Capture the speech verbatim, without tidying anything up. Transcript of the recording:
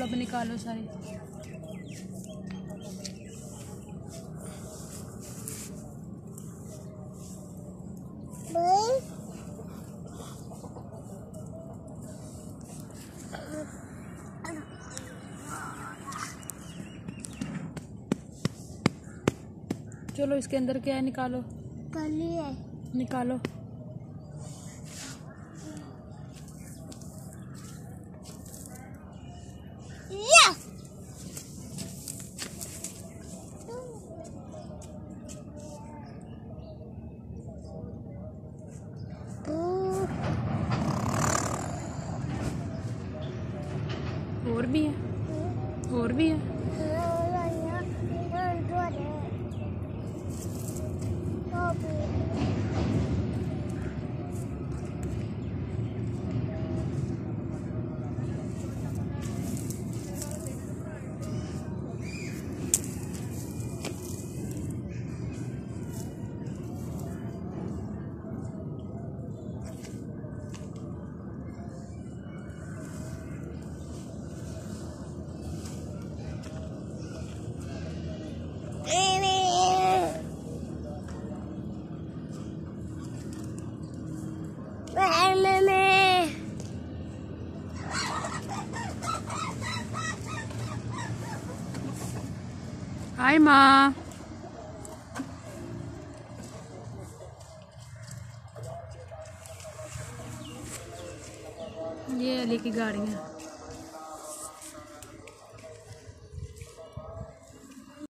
अब निकालो सारी। चलो इसके अंदर क्या है निकालो। कली है। निकालो। और भी है, और भी है। हाय माँ। ये अली की गाड़ियाँ।